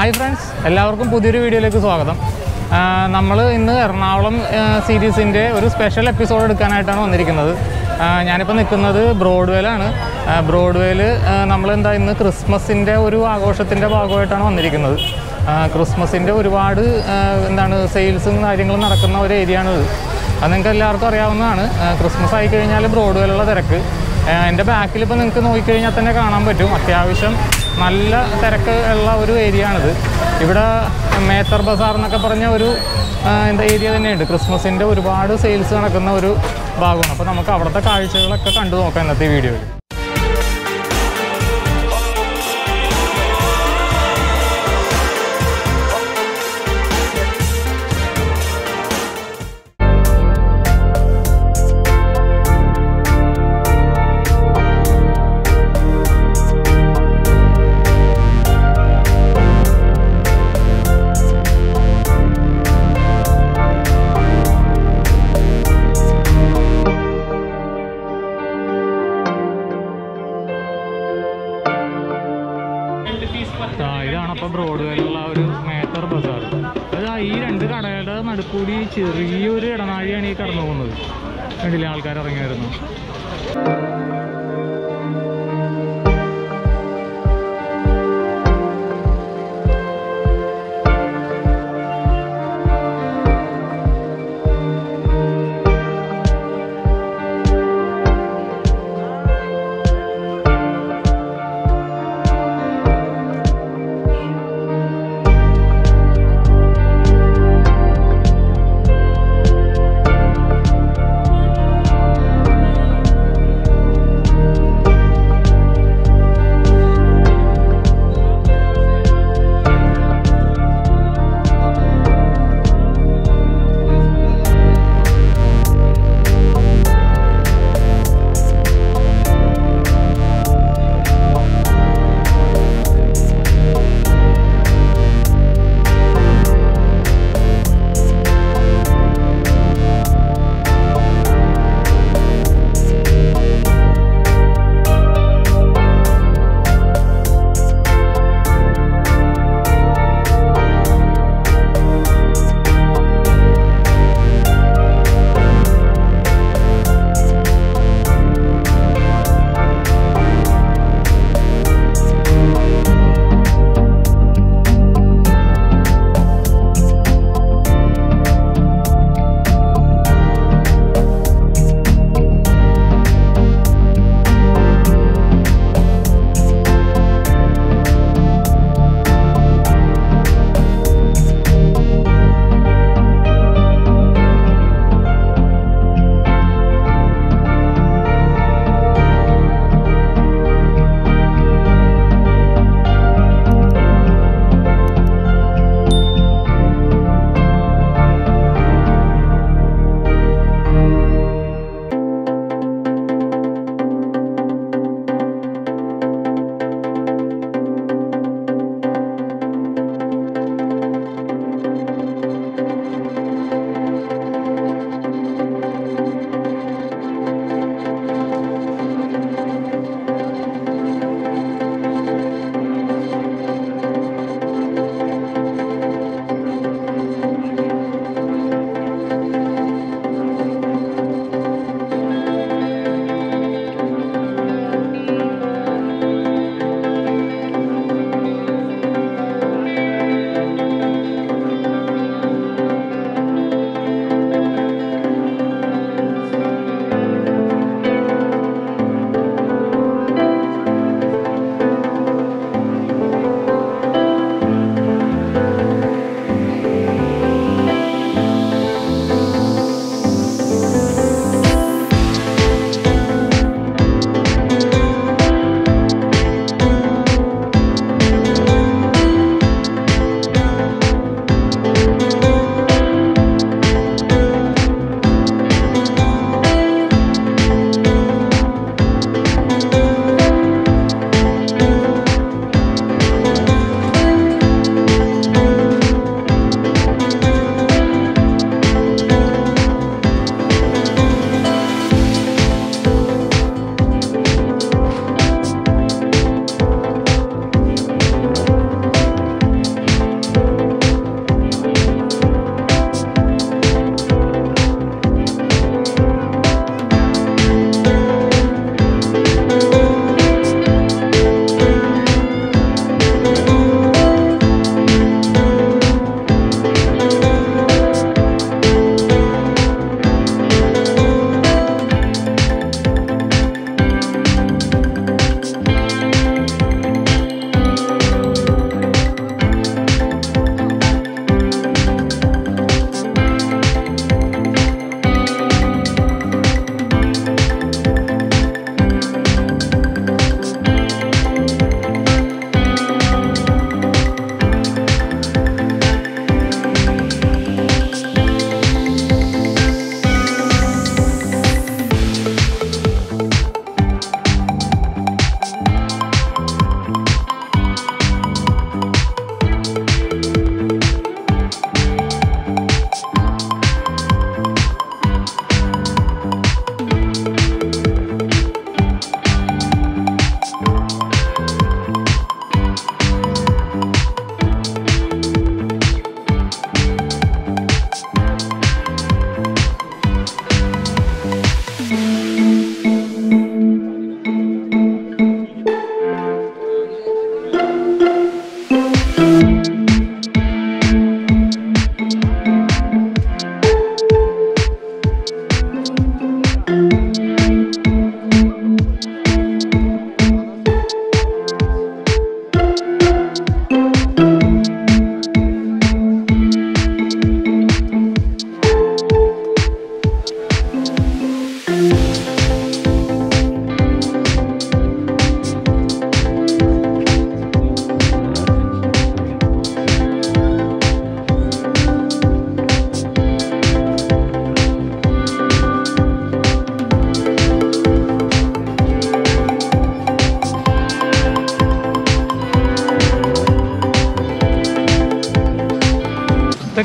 Hi friends, എല്ലാവർക്കും പുതിയൊരു വീഡിയോയിലേക്ക് സ്വാഗതം. നമ്മൾ ഇന്ന് എറണാകുളം സീരീസിൻ്റെ ഒരു സ്പെഷ്യൽ എപ്പിസോഡ് എടുക്കാനായിട്ടാണ് വന്നിരിക്കുന്നത്. ഞാനിപ്പോൾ നിൽക്കുന്നത് ബ്രോഡ്വേയിലാണ്. ബ്രോഡ്വേയിൽ നമ്മളെന്താ ഇന്ന് ക്രിസ്മസിൻ്റെ ഒരു ആഘോഷത്തിൻ്റെ ഭാഗമായിട്ടാണ് വന്നിരിക്കുന്നത്. ക്രിസ്മസിൻ്റെ ഒരുപാട് സെയിൽസും കാര്യങ്ങളും നടക്കുന്ന ഒരു ഏരിയ ആണിത്. അത് നിങ്ങൾക്ക് എല്ലാവർക്കും അറിയാവുന്നതാണ്. ക്രിസ്മസ് ആയിക്കഴിഞ്ഞാൽ ബ്രോഡ്വേയിലുള്ള തിരക്ക് എൻ്റെ ബാക്കിൽ ഇപ്പോൾ നിങ്ങൾക്ക് നോക്കിക്കഴിഞ്ഞാൽ തന്നെ കാണാൻ പറ്റും. അത്യാവശ്യം നല്ല തിരക്ക് ഉള്ള ഒരു ഏരിയ ആണിത്. ഇവിടെ മേത്തർ ബസാർ എന്നൊക്കെ പറഞ്ഞ ഒരു ഏരിയ തന്നെയുണ്ട്. ക്രിസ്മസിൻ്റെ ഒരുപാട് സെയിൽസ് നടക്കുന്ന ഒരു ഭാഗമാണ്. അപ്പോൾ നമുക്ക് അവിടുത്തെ കാഴ്ചകളൊക്കെ കണ്ടു നോക്കാം ഇന്നത്തെ വീഡിയോയിൽ. ഇതാണ് അപ്പോൾ ബ്രോഡ്വേയിലുള്ള ഒരു മേത്തർ ബസാർ. അത് ഈ രണ്ട് കടയുടെ നടുക്കൂടി ചെറിയൊരു ഇടനാഴിയാണ് ഈ കടന്നു പോകുന്നത്. കണ്ടില്ലേ ആൾക്കാർ ഇറങ്ങി വരുന്നു.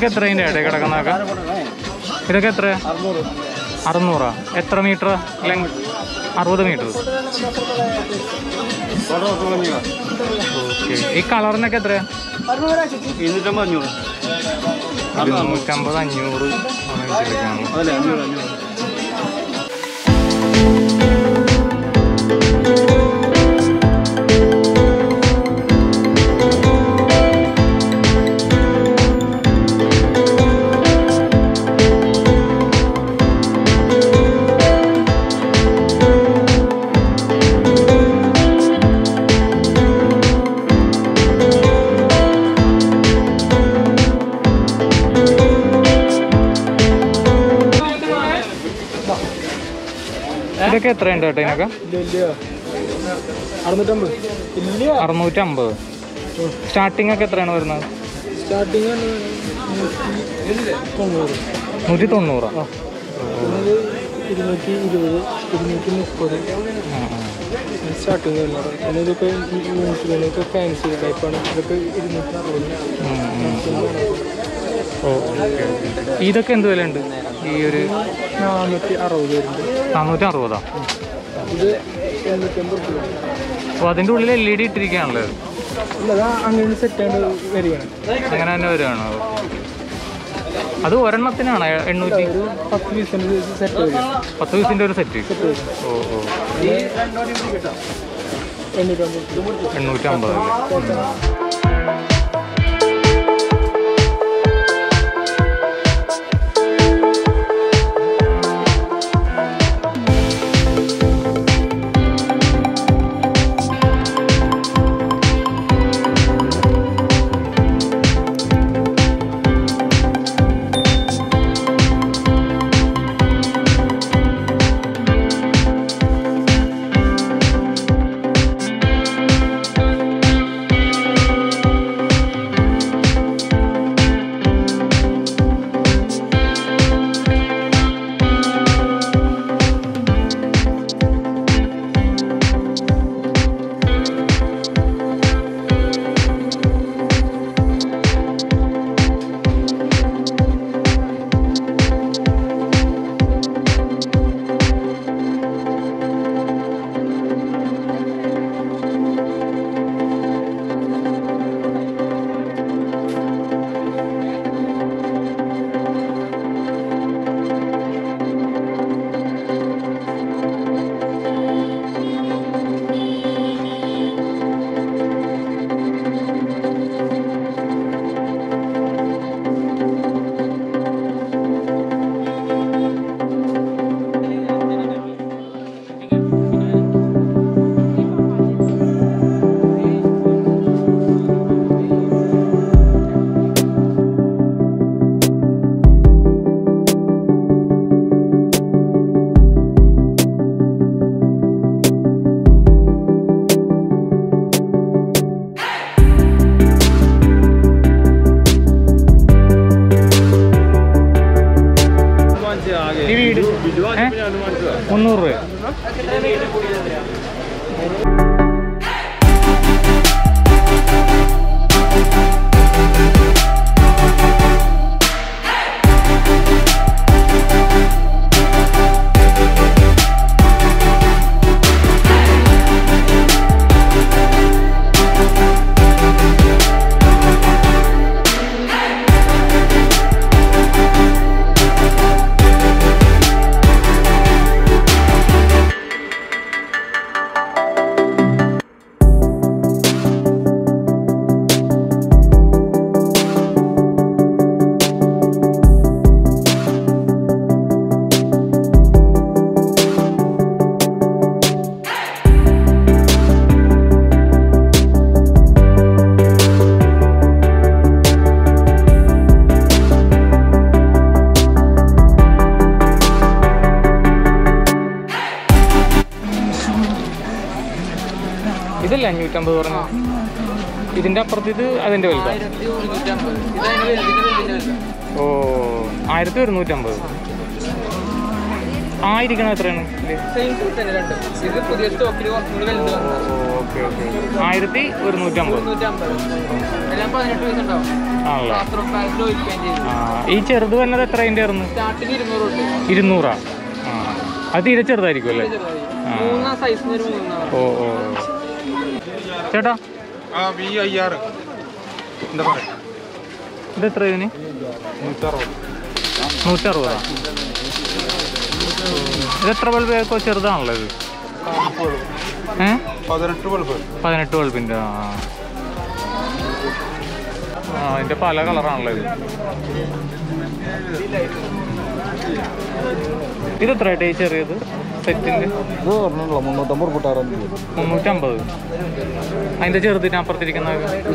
ഇതൊക്കെ എത്രതിൻ്റെ ഏട്ടാ കിടക്കുന്നതൊക്കെ? ഇതൊക്കെ എത്ര? 600. എത്ര മീറ്റർ? 60 മീറ്റർ. ഓക്കെ. ഈ കളറിനൊക്കെ എത്രയാ? 250, 500. ഇതൊക്കെ എത്രയുണ്ട് കേട്ടോ ഇതിനൊക്കെ? 650. സ്റ്റാർട്ടിംഗ് ഒക്കെ എത്രയാണ് വരുന്നത്? 190. സ്റ്റാർട്ടിങ് ഇതൊക്കെ ഫാൻസി ടൈപ്പാണ്. ഇതൊക്കെ 260. ഇതൊക്കെ എന്ത് വില ഉണ്ട്? ഈ ഒരു 460. 460. ഇത് 250. അപ്പോൾ അതിൻ്റെ ഉള്ളിൽ LED ഇട്ടിരിക്കുകയാണല്ലോ. അങ്ങനെ സെറ്റായിട്ട് വരികയാണ്. അങ്ങനെ തന്നെ വരുവാണോ? അത് ഒരെണ്ണത്തിനാണ് 800? 10 പീസിൻ്റെ സെറ്റ് വരും. 10 പീസിൻ്റെ ഒരു സെറ്റ്. ഓ 850 അല്ലേ? ഈ വീട് 300 രൂപ. ഇതല്ല 550 പറഞ്ഞു. ഇതിൻ്റെ അപ്പുറത്ത് ഇത് അതിൻ്റെ വലുതാണ്. ഓ 1150. ആയിരിക്കണം എത്രയാണ്? ഓക്കെ ഓക്കെ 1150 ആണല്ലോ. ഈ ചെറുത് വന്നത് എത്ര അതിൻ്റെ ആയിരുന്നു? 200. ആ അത് തീരെ ചെറുതായിരിക്കും അല്ലേ? ഓ ഓ ചേട്ടാ ഇത് എത്ര ഇതിന്? 160. ഇത് എത്ര ബൾബ് ചെറുതാണല്ലോ ഇത്? 18 ബൾബിൻ്റെ. ആ അതിൻ്റെ പല കളറാണല്ലോ ഇത്. ഇതെത്രയായിട്ട് ഈ ചെറിയത് സെറ്റിൻ്റെ? 350. അതിൻ്റെ ചെറുതിന് അപ്പുറത്തിരിക്കുന്ന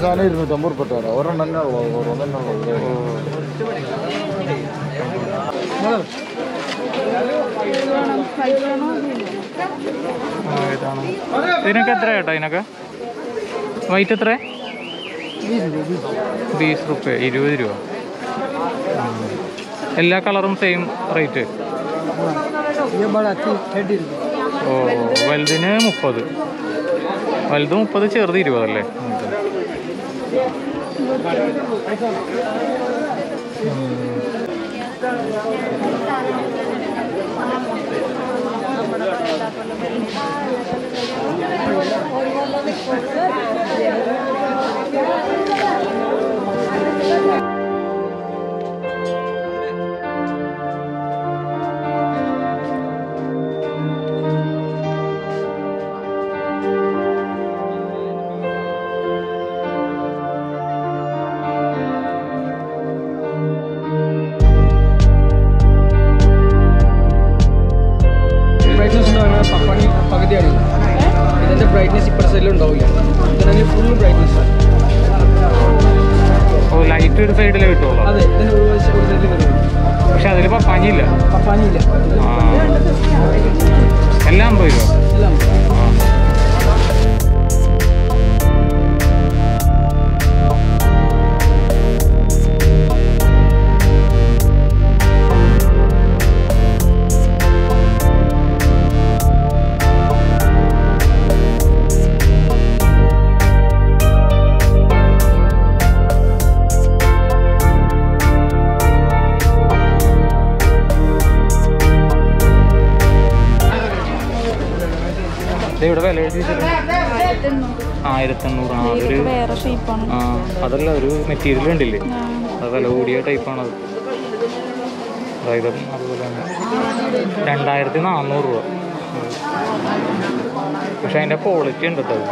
ഇതിനൊക്കെ എത്ര ചേട്ടാ? ഇതിനൊക്കെ വൈറ്റ് എത്ര? 20 റുപ്യ. 20 രൂപ. എല്ലാ കളറും സെയിം റേറ്റ്? ഓ വലുതിന് 30. വലുത് 30, ചെറുത് 20 അല്ലേ? ഇതിന്റെ ബ്രൈറ്റ്നസ് ഇപ്പഴത്തെ സൈഡിൽ ഉണ്ടാവില്ല. ഇതിനാണെങ്കിൽ ഫുൾ ബ്രൈറ്റ്നസ്. ഓ ലൈറ്റ് ഒരു സൈഡിലേ കിട്ടുള്ളൂ? അതെ, ഇതിന്റെ ഒരു സൈഡിൽ വരുള്ളൂ. പക്ഷെ അതിൽ പപ്പാഞ്ഞില്ല. പപ്പാഞ്ഞില്ല. എല്ലാം 50 രൂപ. എല്ലാം ഇവിടെ വില എഴുതി 1800. അതല്ല ഒരു മെറ്റീരിയൽ ഉണ്ടില്ലേ, അത് വില കൂടിയ ടൈപ്പാണത്. അതായത് അതുപോലെ തന്നെ 2400 രൂപ. പക്ഷെ അതിൻ്റെ ക്വാളിറ്റി ഉണ്ട് കേട്ടോ.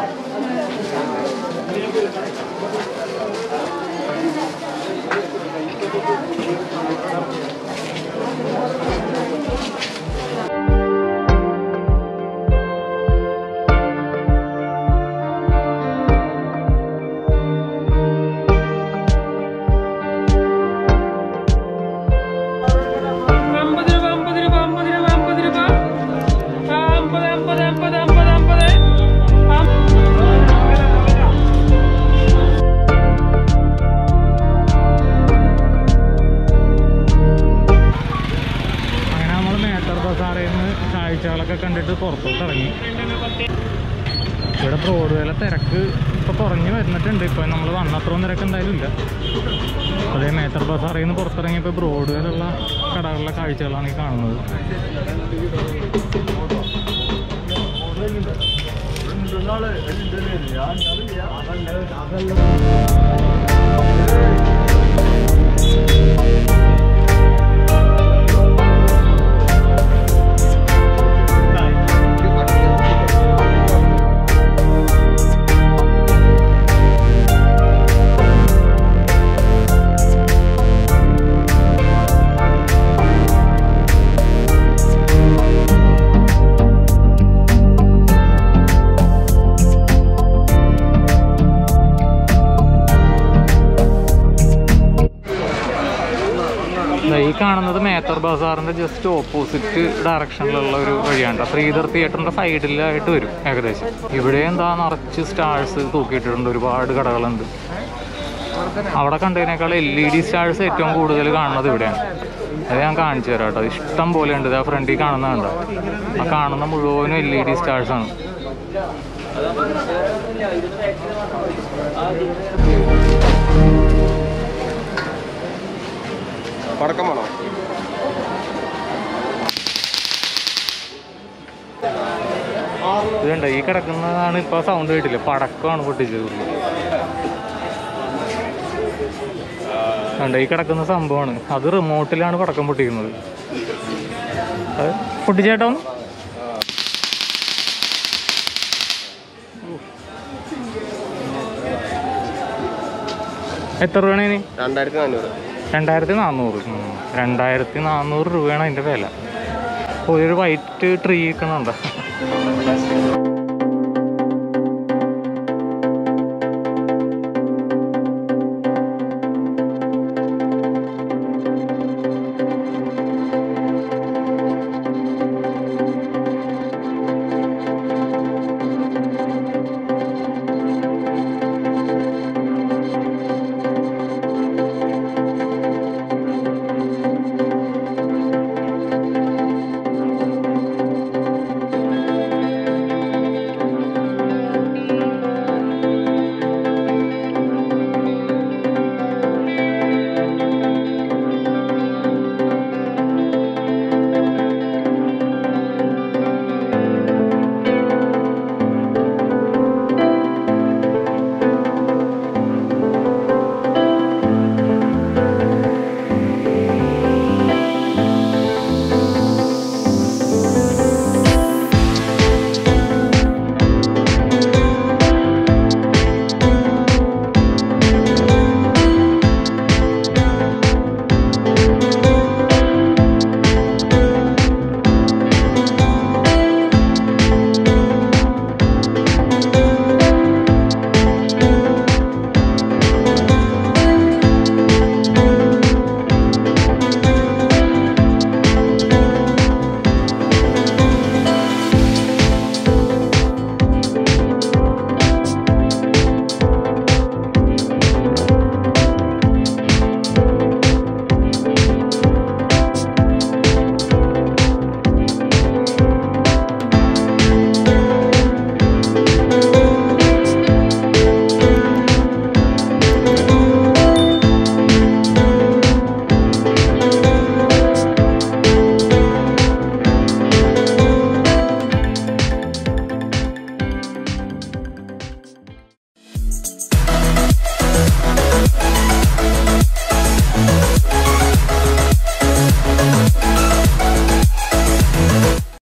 കാഴ്ചകളൊക്കെ കണ്ടിട്ട് പുറത്തോട്ട് ഇറങ്ങി. ഇവിടെ ബ്രോഡ്വേയിലെ തിരക്ക് ഇപ്പോൾ കുറഞ്ഞ് വരുന്നിട്ടുണ്ട്. ഇപ്പോൾ നമ്മൾ വന്നത്രയും തിരക്ക് എന്തായാലും ഇല്ല. അതേ മേത്തർ ബസാറിൽ നിന്ന് പുറത്തിറങ്ങിയപ്പോൾ ബ്രോഡ്വേയിലുള്ള കടകളിലെ കാഴ്ചകളാണ് ഈ കാണുന്നത്. ഈ കാണുന്നത് മേത്തർ ബസാറിൻ്റെ ജസ്റ്റ് ഓപ്പോസിറ്റ് ഡയറക്ഷനിലുള്ള ഒരു വഴിയാണ്. ശ്രീധർ തിയേറ്ററിൻ്റെ സൈഡിലായിട്ട് വരും ഏകദേശം. ഇവിടെ എന്താ നിറച്ച് സ്റ്റാൾസ് തൂക്കിയിട്ടുണ്ട്, ഒരുപാട് കടകളുണ്ട്. അവിടെ കണ്ടതിനേക്കാൾ LED സ്റ്റാർസ് ഏറ്റവും കൂടുതൽ കാണുന്നത് ഇവിടെയാണ്. അത് ഞാൻ കാണിച്ചു തരാം കേട്ടോ. ഇഷ്ടം പോലെ ഉണ്ട്. ആ ഫ്രണ്ടിൽ കാണുന്നതുണ്ടോ? ആ കാണുന്ന മുഴുവനും LED സ്റ്റാർസാണ്. പടക്കമാണോ? ഇതുണ്ട്, ഈ കിടക്കുന്നതാണ്. ഇപ്പോൾ സൗണ്ട് കേട്ടില്ല, പടക്കമാണ് പൊട്ടിച്ചത്. ഈ കിടക്കുന്ന സംഭവമാണ് അത്. റിമോട്ടിലാണ് പടക്കം പൊട്ടിക്കുന്നത്. അത് പൊട്ടിച്ചേട്ടോ. എത്ര രൂപയാണ് ഇനി? 2400. 2400 രൂപയാണ് അതിൻ്റെ വില. ഒരു വൈറ്റ് ട്രീ നിൽക്കുന്നുണ്ടോ?